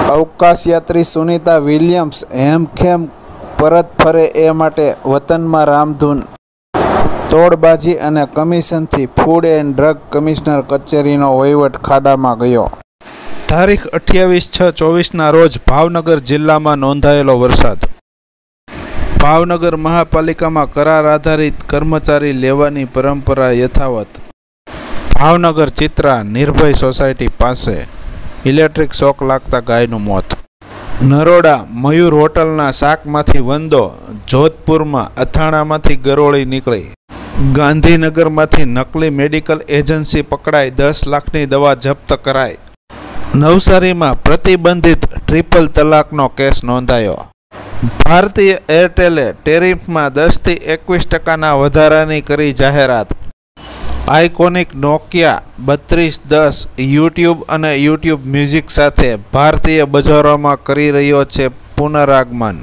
અવકાશયાત્રી Sunita Williams હેમખેમ પરત ફરે એ માટે વતનમાં રામધૂન તોડબાજી અને કમિશનથી ફૂડ એન્ડ ડ્રગ કમિશનર કચેરીનો વહીવટ ખાડામાં ગયો। તારીખ 28/6/24ના રોજ ભાવનગર જિલ્લામાં નોંધાયેલો વરસાદ। ભાવનગર મહાપાલિકામાં કરાર આધારિત કર્મચારી લેવાની પરંપરા યથાવત। ભાવનગર ચિત્રા નિર્ભય સોસાયટી પાસે ઇલેક્ટ્રિક શોક લાગતા ગાયનું મોત। નરોડા મયુર હોટલના શાકમાંથી વંદો। જોધપુરમાં અથાણામાંથી ગરોળી નીકળી। ગાંધીનગરમાંથી નકલી મેડિકલ એજન્સી પકડાઈ 10 લાખની દવા જપ્ત કરાઈ। નવસારીમાં પ્રતિબંધિત ટ્રિપલ તલાકનો કેસ નોંધાયો। ભારતીય એરટેલે ટેરિફમાં 10 થી 21% વધારાની કરી જાહેરાત। આઇકોનિક નોકિયા 3210 યુટ્યુબ અને યુટ્યુબ મ્યુઝિક સાથે ભારતીય બજારોમાં કરી રહ્યો છે પુનરાગમન।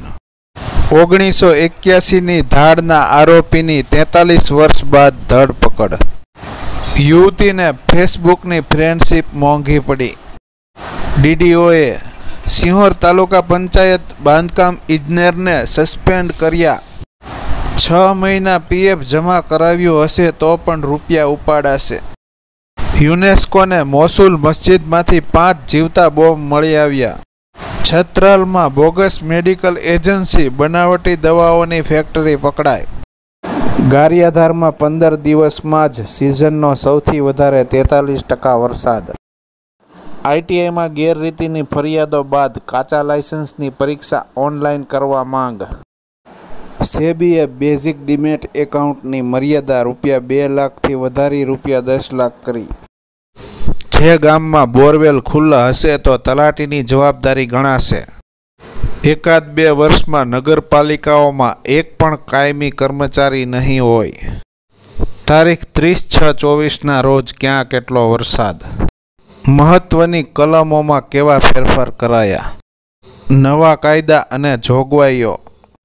1981ની ધાડના આરોપીની 43 વર્ષ બાદ ધરપકડ। યુવતીને ફેસબુકની ફ્રેન્ડશીપ મોંઘી પડી। ડીડીઓએ સિંહોર તાલુકા પંચાયત બાંધકામ ઇજનેરને સસ્પેન્ડ કર્યા। 6 મહિના પીએફ જમા કરાવ્યું હશે તો પણ રૂપિયા ઉપાડાશે। યુનેસ્કોને મોસુલ મસ્જિદમાંથી 5 જીવતા બોમ્બ મળી આવ્યા। છત્રાલમાં બોગસ મેડિકલ એજન્સી બનાવટી દવાઓની ફેક્ટરી પકડાઈ। ગારિયાધારમાં 15 દિવસમાં જ સિઝનનો સૌથી વધારે 43% વરસાદ। આઈટીઆઈમાં ગેરરીતિની ફરિયાદો બાદ કાચા લાયસન્સની પરીક્ષા ઓનલાઈન કરવા માંગ। સેબીએ બેઝિક ડીમેટ એકાઉન્ટની મર્યાદા ₹2 લાખથી વધારી ₹10 લાખ કરી। જે ગામમાં બોરવેલ ખુલ્લા હશે તો તલાટીની જવાબદારી ગણાશે। 1-2 વર્ષમાં નગરપાલિકાઓમાં એક પણ કાયમી કર્મચારી નહીં હોય। તારીખ 30/6/24ના રોજ ક્યાં કેટલો વરસાદ। મહત્વની કલમોમાં કેવા ફેરફાર કરાયા। નવા કાયદા અને જોગવાઈઓ।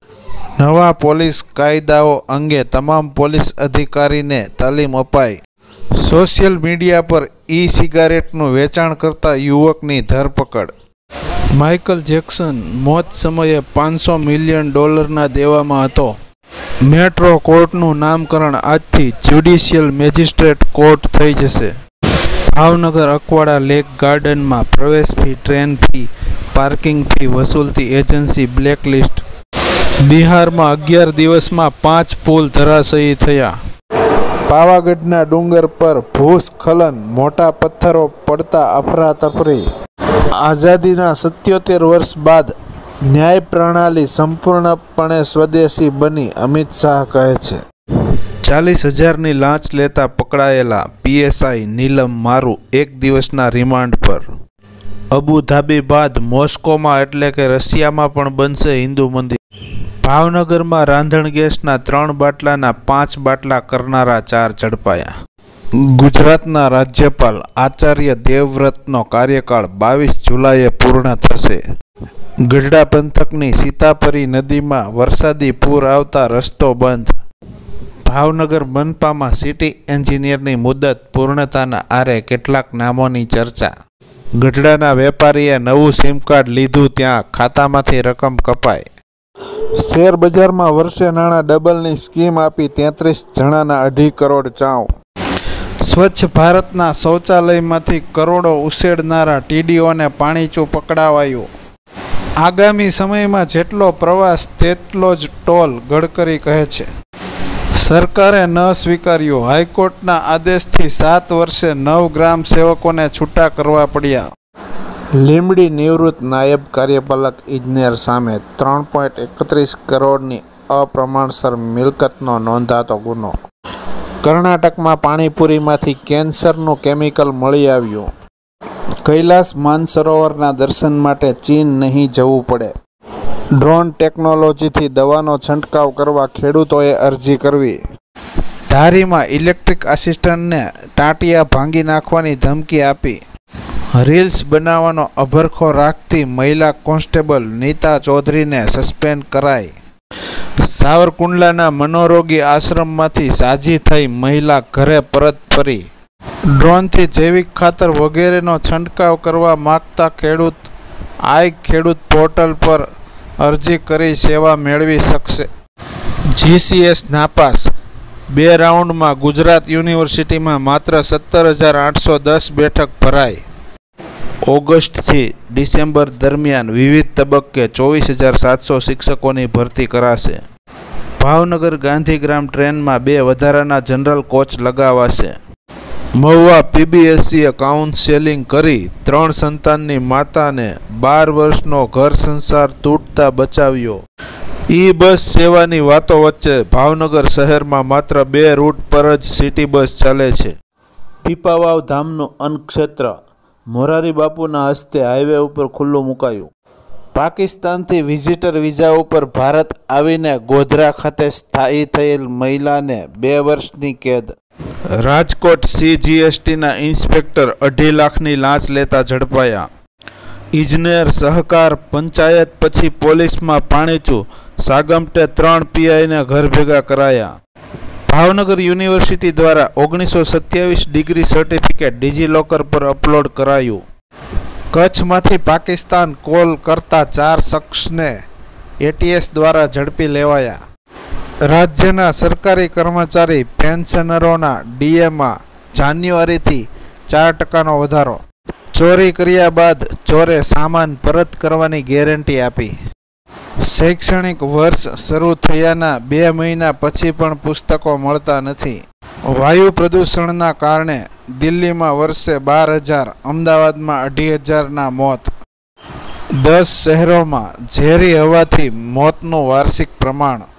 નવા પોલીસ કાયદાઓ અંગે તમામ પોલીસ અધિકારીને તાલીમ અપાઈ। સોશિયલ મીડિયા પર ઈ સિગારેટનું વેચાણ કરતા યુવકની ધરપકડ। માઇકલ જેક્સન મોત સમયે $500 મિલિયન દેવામાં હતો। મેટ્રો કોર્ટનું નામકરણ આજથી જ્યુડિશિયલ મેજિસ્ટ્રેટ કોર્ટ થઈ જશે। ભાવનગર અકવાડા લેક ગાર્ડનમાં પ્રવેશ fee, train fee, parking fee વસૂલતી એજન્સી બ્લેકલિસ્ટ। બિહારમાં 11 દિવસમાં 5 પુલ ધરાશયી થયા। પાવાગઢના ડુંગર પર ભૂસ્ખલન, મોટા પથ્થરો પડતા અફરાતફરી। આઝાદીના 77 વર્ષ બાદ ન્યાય પ્રણાલી સંપૂર્ણપણે સ્વદેશી બની, અમિત શાહ કહે છે। 40,000ની લાંચ લેતા પકડાયેલા પીએસઆઈ નીલમ મારુ 1 દિવસના રિમાન્ડ પર। અબુધાબી બાદ મોસ્કોમાં એટલે કે રશિયામાં પણ બનશે હિન્દુ મંદિર। ભાવનગરમાં રાંધણ ગેસના 3 બાટલાના 5 બાટલા કરનારા 4 ઝડપાયા। ગુજરાતના રાજ્યપાલ આચાર્ય દેવવ્રતનો કાર્યકાળ 22 જુલાઈએ પૂર્ણ થશે। ગઢડા પંથકની સીતાપરી નદીમાં વરસાદી પૂર આવતા રસ્તો બંધ। ભાવનગર મનપામાં સિટી એન્જિનિયરની મુદત પૂર્ણતાના આરે કેટલાક નામોની ચર્ચા। ગઢડાના વેપારીએ નવું સિમ કાર્ડ લીધું ત્યાં ખાતામાંથી રકમ કપાઈ। શેર બજારમાં વર્ષે નાણાં ડબલની સ્કીમ આપી 33 જણાના 2.5 કરોડ ચાઉ। સ્વચ્છ ભારતના શૌચાલયમાંથી કરોડો ઉછેરનારા ટીડીઓને પાણીચું પકડાવાયું। આગામી સમયમાં જેટલો પ્રવાસ તેટલો જ ટોલ, ગડકરી કહે છે। સરકારે ન સ્વીકાર્યું હાઈકોર્ટના આદેશથી 7 વર્ષે 9 ગ્રામ સેવકોને છૂટા કરવા પડ્યા। લીંબડી નિવૃત્ત નાયબ કાર્યપાલક ઇજનેર સામે 3.31 કરોડની અપ્રમાણસર મિલકતનો નોંધાતો ગુનો। કર્ણાટકમાં પાણીપુરીમાંથી કેન્સરનું કેમિકલ મળી આવ્યું। કૈલાસ માનસરોવરના દર્શન માટે ચીન નહીં જવું પડે। ડ્રોન ટેકનોલોજીથી દવાનો છંટકાવ કરવા ખેડૂતોએ અરજી કરવી। ધારીમાં ઇલેક્ટ્રિક આસિસ્ટન્ટને ટાંટિયા ભાંગી નાખવાની ધમકી આપી। રીલ્સ બનાવવાનો અભરખો રાખતી મહિલા કોન્સ્ટેબલ નીતા ચૌધરીને સસ્પેન્ડ કરાઈ। સાવરકુંડલાના મનોરોગી આશ્રમમાંથી સાજી થઈ મહિલા ઘરે પરત ફરી। ડ્રોનથી જૈવિક ખાતર વગેરેનો છંટકાવ કરવા માગતા ખેડૂત આઈ ખેડૂત પોર્ટલ પર અરજી કરી સેવા મેળવી શકશે. GCS નાપાસ 2 રાઉન્ડમાં ગુજરાત યુનિવર્સિટીમાં માત્ર 17,810 બેઠક ભરાઈ. ઓગસ્ટથી ડિસેમ્બર દરમિયાન વિવિધ તબક્કે 24,700 શિક્ષકોની ભરતી કરાશે. ભાવનગર ગાંધીગ્રામ ટ્રેનમાં 2 વધારાના જનરલ કોચ લગાવાશે. મહુવા PBSCએ કાઉન્સેલિંગ કરી 3 સંતાનની માતાને 12 વર્ષનો ઘર સંસાર તૂટતા બચાવ્યો. બસ સેવાની વાતો વચ્ચે ભાવનગર શહેરમાં માત્ર 2 રૂટ પર જ સિટી બસ ચાલે છે. પીપાવાવ ધામનું અન્નક્ષેત્ર મોરારી બાપુના હસ્તે હાઈવે ઉપર ખુલ્લું મુકાયું. પાકિસ્તાનથી વિઝિટર વિઝા ઉપર ભારત આવીને ગોધરા ખાતે સ્થાયી થયેલ મહિલાને 2 વર્ષની કેદ. રાજકોટ CGSTના ઇન્સ્પેક્ટર 2.5 લાખની લાંચ લેતા ઝડપાયા. ઇજનેર સહકાર પંચાયત પછી પોલીસમાં પાણીચું, સાગમટે 3 PIને ઘર ભેગા કરાયા. ભાવનગર યુનિવર્સિટી દ્વારા 1927 ડિગ્રી સર્ટિફિકેટ ડિજીલોકર પર અપલોડ કરાયું. કચ્છમાંથી પાકિસ્તાન કોલ કરતા 4 શખ્સને ATS દ્વારા ઝડપી લેવાયા. રાજ્યના સરકારી કર્મચારી પેન્શનરોના DAમાં જાન્યુઆરીથી 4% વધારો. ચોરી કર્યા બાદ ચોરે સામાન પરત કરવાની ગેરંટી આપી. શૈક્ષણિક વર્ષ શરૂ થયાના 2 મહિના પછી પણ પુસ્તકો મળતા નથી. વાયુ પ્રદૂષણના કારણે દિલ્હીમાં વર્ષે 12,000, અમદાવાદમાં 2,500ના મોત. 10 શહેરોમાં ઝેરી હવાથી મોતનું વાર્ષિક પ્રમાણ.